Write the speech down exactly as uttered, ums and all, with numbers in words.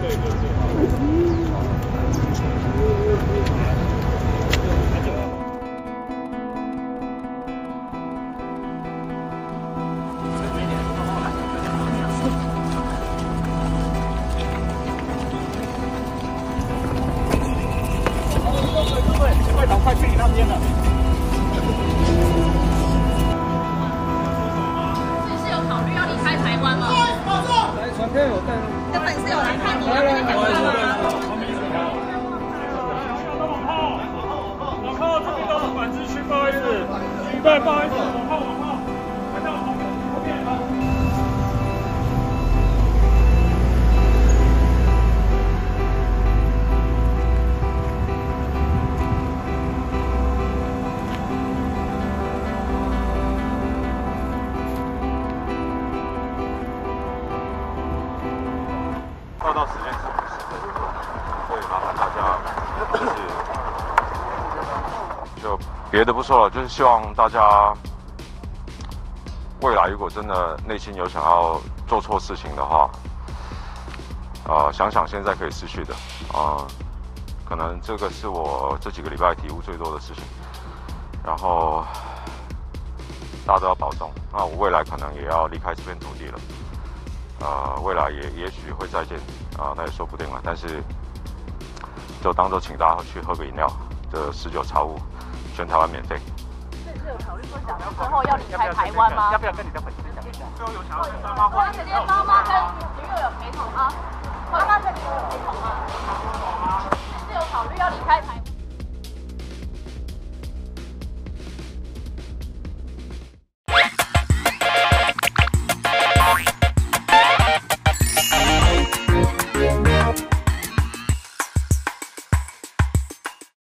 快逃，快去你那边了。 台湾吗？ 来，传片有带。 根本是有来看你，要跟你讲话吗？ 往后，往后，这边都是管制区，不好意思。对，不好意思，往后，往后，回到后面，后面啊。 报道时间是不是？所以麻烦大家，就是就别的不说了，就是希望大家未来如果真的内心有想要做错事情的话，呃，想想现在可以失去的啊、呃，可能这个是我这几个礼拜体悟最多的事情。然后大家都要保重。那我未来可能也要离开这片土地了。 呃，未来也也许会再见啊、呃，那也说不定了。但是就当做请大家去喝个饮料，这十九茶屋全台湾免费。 所以是有考虑说，假如之后要离开台湾吗？ 要不要跟你的粉丝讲一下？ 最后有想要跟妈妈或者直接妈妈跟